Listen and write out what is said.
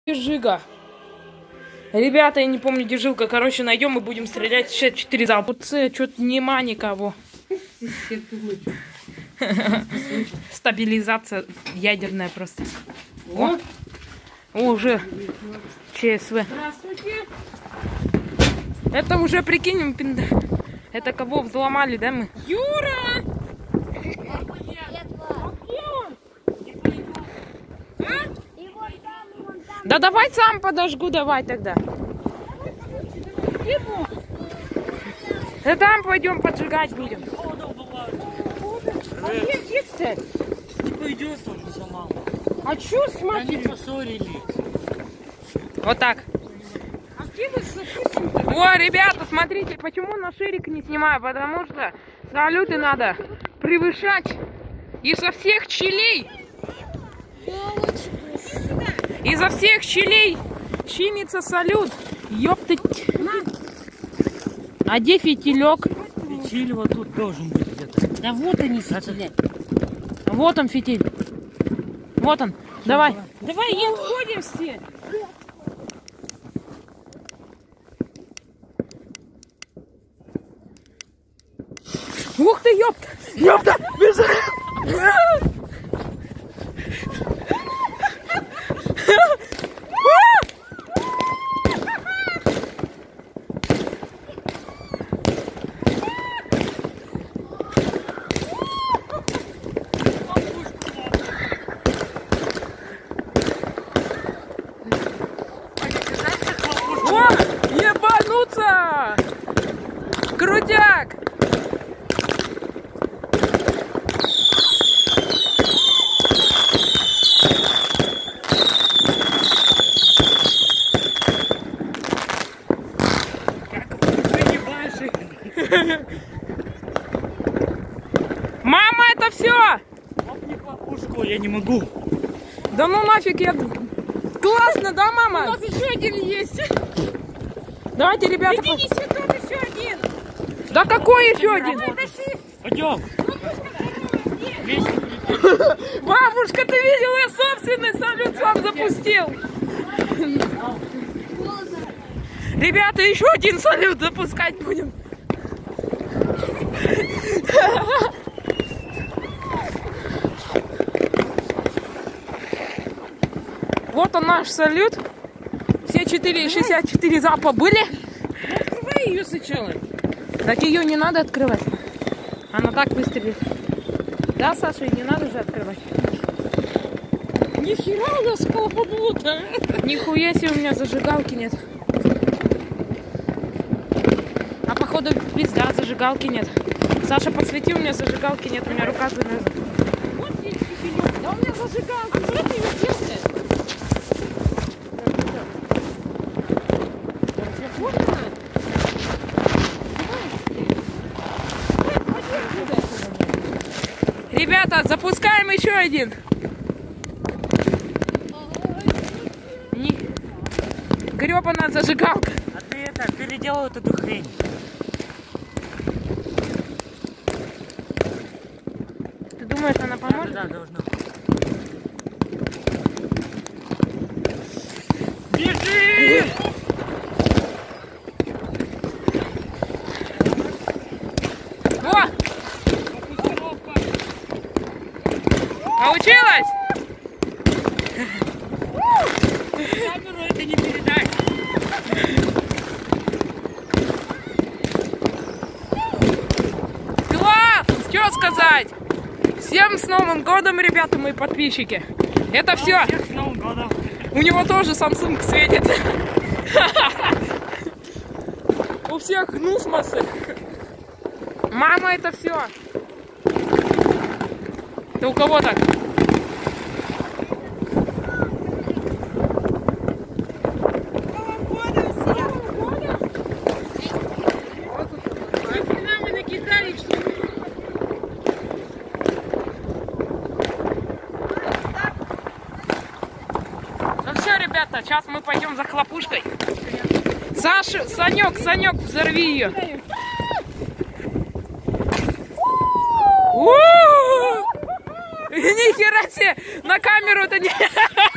Жига. Ребята, я не помню, где жилка. Короче, найдем и будем стрелять. 4 залпа. Что-то нема никого. Стабилизация ядерная просто. О, уже ЧСВ. Здравствуйте. Это уже, прикинем, это кого взломали, да, мы? Юра! Да давай сам подожгу, давай тогда. Да там пойдем поджигать будем. А где цель? Не пойдет он за маму. А чё Они смотри? поссорились. Вот так. А где вы запустим-то? О, ребята, смотрите, почему на ширик не снимаю? Потому что салюты надо превышать изо всех щелей. Изо всех щелей щимится салют. Ёптать. А где фитилек? Фитиль вот тут должен быть где-то. Да вот они фитили. Вот он, фитиль. Вот он. Давай. Давай, не уходим все. Ух ты, ёпта! Ёпта! Бежим! О, ебануться! Крутяк! Мама, это все! Лопни хлопушку, я не могу. Да ну нафиг, я... Классно, да, У мама? нас еще один есть. Давайте, ребята... Иди, неси там еще один. Да какой еще один? Давай, тащи. Пойдем. Бабушка, ты видела, я собственный салют сам запустил. Ребята, еще один салют запускать будем. Вот он наш салют. Все 64 залпа были. Открывай ее сначала. Так ее не надо открывать. Она так выстрелит. Да, Саша, не надо же открывать. Нихера у нас колобута. Нихуя себе, у меня зажигалки нет. А походу пизда, зажигалки нет. Саша, подсвети, у меня зажигалки нет, у меня рука замерзла. Вот здесь фитилек. Да у меня зажигалка. А что ты ее делаешь? Вот она. Ребята, запускаем еще один. Гребаная зажигалка. А ты это, переделал эту хрень. Ты думаешь, она поможет? Да, должна. Бежи! О! Получилось? Камеру это не передай. Класс! Что сказать? Всем с Новым годом, ребята, мои подписчики. Это все. Всех с Новым годом. У него тоже Samsung светит. У всех гнусмосы. Мама, это все. Да у кого так? Ну все, ребята, сейчас мы пойдем за хлопушкой. Саша, Санек, взорви ее. Нихера себе! На камеру это не...